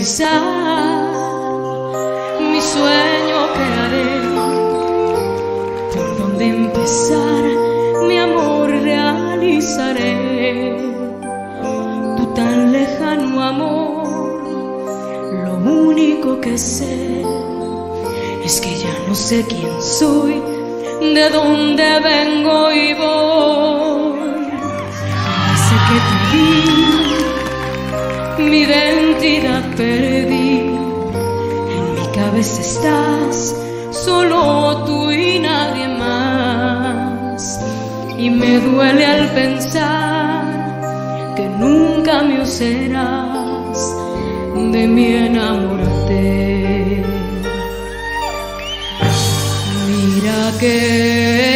realizar mi sueño que haré. ¿Por dónde empezar? Mi amor realizaré. Tu tan lejano amor, lo único que sé es que ya no sé quién soy, de dónde vengo y voy. Hace que perdí mi identidad, perdí. En mi cabeza estás, solo tú y nadie más. Y me duele al pensar que nunca me serás de mi enamorarte. Mira que